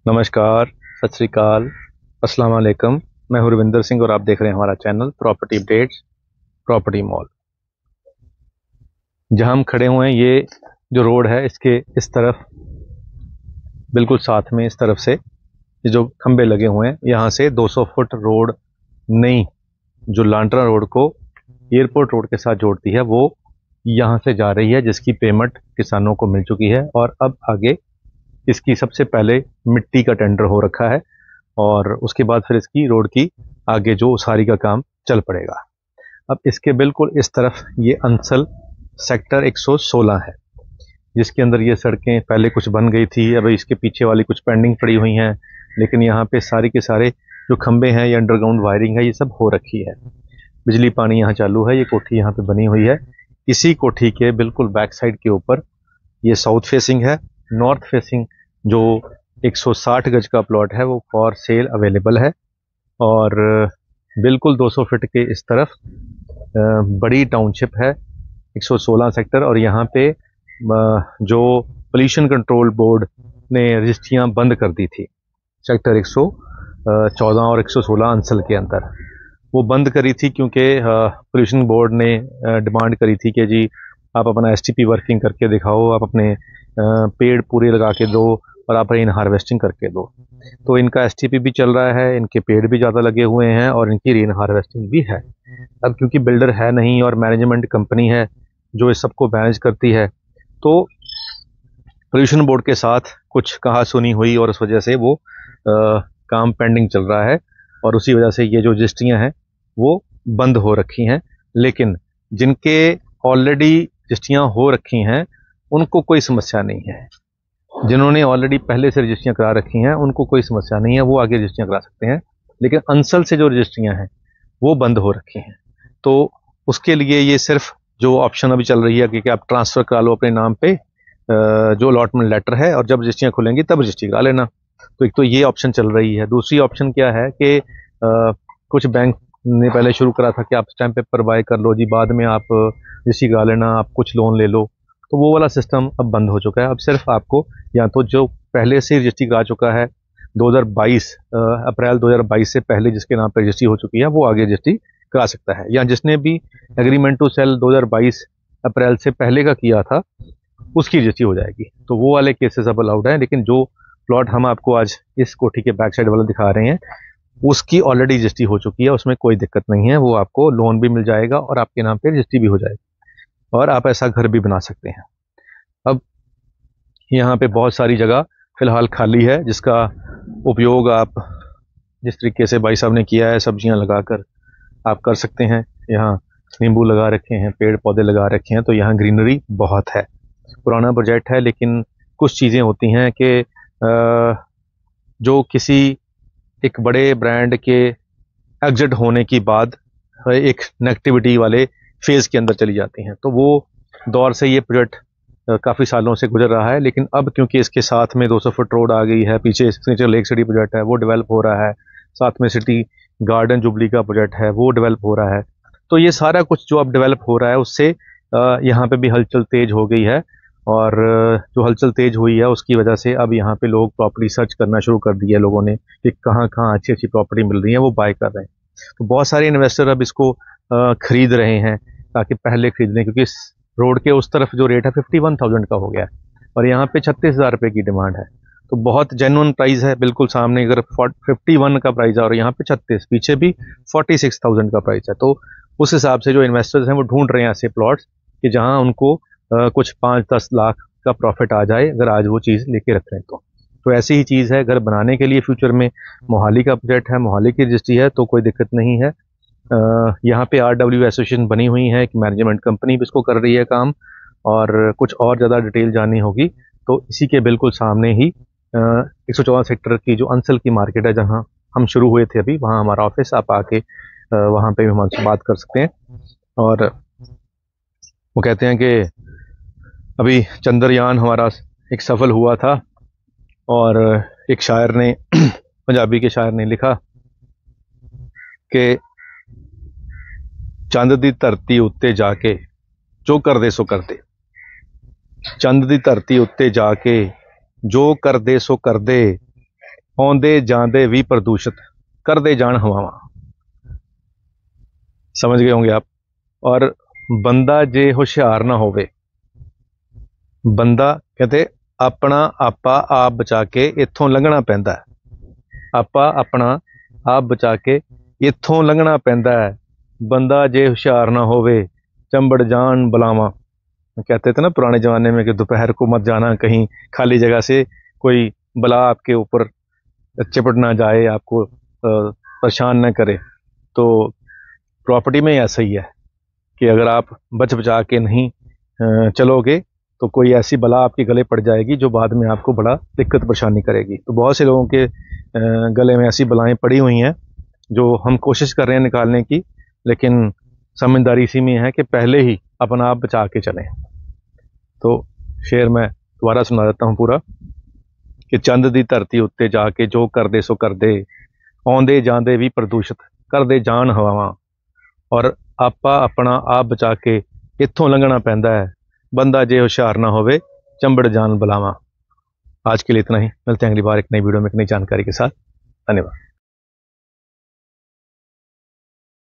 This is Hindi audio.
नमस्कार, सत श्री अकाल, अस्सलाम वालेकुम। मैं हूं रविंदर सिंह और आप देख रहे हैं हमारा channel property updates property mall. जहां हम खड़े हुए हैं ये जो रोड है इसके इस तरफ बिल्कुल साथ में इस तरफ से ये जो खंबे लगे हुए हैं यहाँ से 200 फुट रोड नई जो लांड्रा रोड को एयरपोर्ट रोड के साथ जोड़ती है वो यहाँ से जा रही है, जिसकी पेमेंट किसानों को मिल चुकी है और अब आगे इसकी सबसे पहले मिट्टी का टेंडर हो रखा है और उसके बाद फिर इसकी रोड की आगे जो उसारी का काम चल पड़ेगा। अब इसके बिल्कुल इस तरफ ये अंसल सेक्टर 116 है, जिसके अंदर ये सड़कें पहले कुछ बन गई थी, अभी इसके पीछे वाली कुछ पेंडिंग पड़ी हुई हैं, लेकिन यहाँ पे सारी के सारे जो खंबे हैं ये अंडरग्राउंड वायरिंग है, ये सब हो रखी है। बिजली पानी यहाँ चालू है। ये कोठी यहाँ पे बनी हुई है। इसी कोठी के बिल्कुल बैक साइड के ऊपर ये साउथ फेसिंग है। नॉर्थ फेसिंग जो 160 गज का प्लॉट है वो फॉर सेल अवेलेबल है और बिल्कुल 200 फीट के इस तरफ बड़ी टाउनशिप है 116 सेक्टर। और यहाँ पे जो पोल्यूशन कंट्रोल बोर्ड ने रजिस्ट्रियाँ बंद कर दी थी सेक्टर 114 और 116 अंसल के अंदर, वो बंद करी थी क्योंकि पोल्यूशन बोर्ड ने डिमांड करी थी कि जी आप अपना एसटीपी वर्किंग करके दिखाओ, आप अपने पेड़ पूरे लगा के दो और आप रेन हार्वेस्टिंग करके दो। तो इनका एसटीपी भी चल रहा है, इनके पेड़ भी ज़्यादा लगे हुए हैं और इनकी रेन हार्वेस्टिंग भी है। अब क्योंकि बिल्डर है नहीं और मैनेजमेंट कंपनी है जो इस सबको मैनेज करती है, तो पोल्यूशन बोर्ड के साथ कुछ कहा सुनी हुई और उस वजह से वो काम पेंडिंग चल रहा है और उसी वजह से ये जो रजिस्ट्रियाँ हैं वो बंद हो रखी हैं। लेकिन जिनके ऑलरेडी रजिस्ट्रियाँ हो रखी हैं उनको कोई समस्या नहीं है। जिन्होंने ऑलरेडी पहले से रजिस्ट्रियाँ करा रखी हैं उनको कोई समस्या नहीं है, वो आगे रजिस्ट्रियाँ करा सकते हैं। लेकिन अंसल से जो रजिस्ट्रियाँ हैं वो बंद हो रखी हैं, तो उसके लिए ये सिर्फ जो ऑप्शन अभी चल रही है कि आप ट्रांसफ़र करा लो अपने नाम पे जो अलॉटमेंट लेटर है और जब रजिस्ट्रियाँ खुलेंगी तब रजिस्ट्री करा लेना। तो एक तो ये ऑप्शन चल रही है। दूसरी ऑप्शन क्या है कि कुछ बैंक ने पहले शुरू करा था कि आप स्टैम्प पेपर बाय कर लो जी, बाद में आप रजिस्ट्री करा लेना, आप कुछ लोन ले लो, तो वो वाला सिस्टम अब बंद हो चुका है। अब सिर्फ आपको या तो जो पहले से रजिस्ट्री करा चुका है 2022 अप्रैल 2022 से पहले जिसके नाम पर रजिस्ट्री हो चुकी है वो आगे रजिस्ट्री करा सकता है, या जिसने भी एग्रीमेंट टू सेल 2022 अप्रैल से पहले का किया था उसकी रजिस्ट्री हो जाएगी। तो वो वाले केसेस अब अलाउड हैं। लेकिन जो प्लॉट हम आपको आज इस कोठी के बैक साइड वाला दिखा रहे हैं उसकी ऑलरेडी रजिस्ट्री हो चुकी है, उसमें कोई दिक्कत नहीं है। वो आपको लोन भी मिल जाएगा और आपके नाम पे रजिस्ट्री भी हो जाएगी और आप ऐसा घर भी बना सकते हैं। अब यहाँ पे बहुत सारी जगह फिलहाल खाली है जिसका उपयोग आप जिस तरीके से भाई साहब ने किया है सब्जियां लगाकर आप कर सकते हैं। यहाँ नींबू लगा रखे हैं, पेड़ पौधे लगा रखे हैं, तो यहाँ ग्रीनरी बहुत है। पुराना प्रोजेक्ट है लेकिन कुछ चीज़ें होती हैं कि जो किसी एक बड़े ब्रांड के एग्जिट होने की बाद एक नेगेटिविटी वाले फेज़ के अंदर चली जाती हैं, तो वो दौर से ये प्रोजेक्ट काफ़ी सालों से गुजर रहा है। लेकिन अब क्योंकि इसके साथ में 200 फुट रोड आ गई है, पीछे सिग्नेचर लेक सिटी प्रोजेक्ट है वो डेवलप हो रहा है, साथ में सिटी गार्डन जुबली का प्रोजेक्ट है वो डेवलप हो रहा है, तो ये सारा कुछ जो अब डेवलप हो रहा है उससे यहाँ पे भी हलचल तेज हो गई है। और जो हलचल तेज हुई है उसकी वजह से अब यहाँ पे लोग प्रॉपर्टी सर्च करना शुरू कर दिया लोगों ने कि कहाँ कहाँ अच्छी अच्छी प्रॉपर्टी मिल रही है, वो बाय कर रहे हैं। तो बहुत सारे इन्वेस्टर अब इसको खरीद रहे हैं ताकि पहले खरीद लें, क्योंकि इस रोड के उस तरफ जो रेट है 51,000 का हो गया है और यहाँ पे 36,000 रुपये की डिमांड है। तो बहुत जेन्युइन प्राइस है। बिल्कुल सामने अगर 51 का प्राइस है और यहाँ पे 36, पीछे भी 46,000 का प्राइस है, तो उस हिसाब से जो इन्वेस्टर्स हैं वो ढूंढ रहे हैं ऐसे प्लॉट्स कि जहाँ उनको कुछ 5-10 लाख का प्रॉफिट आ जाए अगर आज वो चीज़ लेके रख रहे हैं। तो ऐसी ही चीज़ है घर बनाने के लिए। फ्यूचर में मोहाली का प्रोजेक्ट है, मोहाली की रजिस्ट्री है तो कोई दिक्कत नहीं है। यहाँ पे RW एसोसिएशन बनी हुई है, एक मैनेजमेंट कंपनी भी इसको कर रही है काम। और कुछ और ज़्यादा डिटेल जाननी होगी तो इसी के बिल्कुल सामने ही 114 सेक्टर की जो अंसल की मार्केट है जहाँ हम शुरू हुए थे अभी, वहाँ हमारा ऑफिस, आप आके वहाँ पे भी हमसे बात कर सकते हैं। और वो कहते हैं कि अभी चंद्रयान हमारा एक सफल हुआ था और एक शायर ने पंजाबी के शायर ने लिखा कि चंद दी धरती उत्ते जाके जो कर दे सो कर दे, चंद दी धरती उत्ते जाके जो कर दे सो कर दे, आउंदे जांदे भी प्रदूषित करते जान हवावां। समझ गए होंगे आप। और बंदा जे होशियार ना होवे, बंदा कहते अपना आपा आप बचा के इत्थों लंघना पैंदा है। आपा अपना आप बचा के इत्थों लंघना पैंदा है। बंदा जे होशियार ना होवे चंबड़ जान बलावा। कहते थे ना पुराने ज़माने में कि दोपहर को मत जाना कहीं खाली जगह से, कोई बला आपके ऊपर चिपट ना जाए, आपको परेशान ना करे। तो प्रॉपर्टी में ऐसा ही है कि अगर आप बच बचा के नहीं चलोगे तो कोई ऐसी बला आपके गले पड़ जाएगी जो बाद में आपको बड़ा दिक्कत परेशानी करेगी। तो बहुत से लोगों के गले में ऐसी बलाएं पड़ी हुई हैं जो हम कोशिश कर रहे हैं निकालने की, लेकिन समझदारी इसी में है कि पहले ही अपना आप बचा के चलें। तो शेर मैं दोबारा सुना देता हूँ पूरा कि चंद दी धरती उत्ते जाके जो कर दे सो कर दे, आउंदे जांदे भी प्रदूषित करदे जान हवावां। और आपा अपना आप बचा के इत्थों लंघना पैंदा है। बंदा जे होशियार ना होवे चंबड़ जान बलावा। आज के लिए इतना ही, मिलते हैं अगली बार एक नई वीडियो में एक नई जानकारी के साथ। धन्यवाद।